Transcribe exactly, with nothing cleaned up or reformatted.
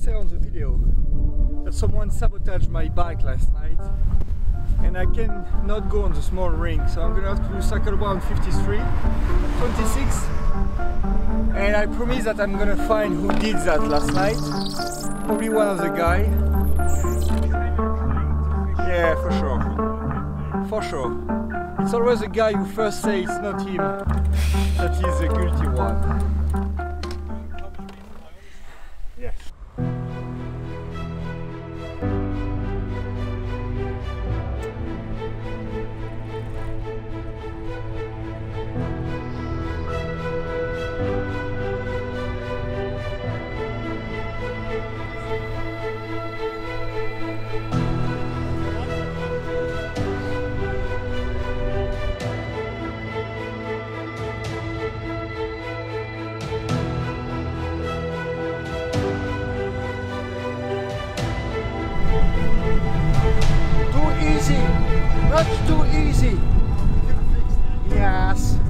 say on the video that someone sabotaged my bike last night and I cannot go on the small ring, so I'm gonna have to do Sa Calobra on fifty-three, twenty-six, and I promise that I'm gonna find who did that last night. Probably one of the guy. Yeah, for sure. For sure. It's always the guy who first says it's not him that is the guilty one. Yes. Too easy, not too easy. Yes.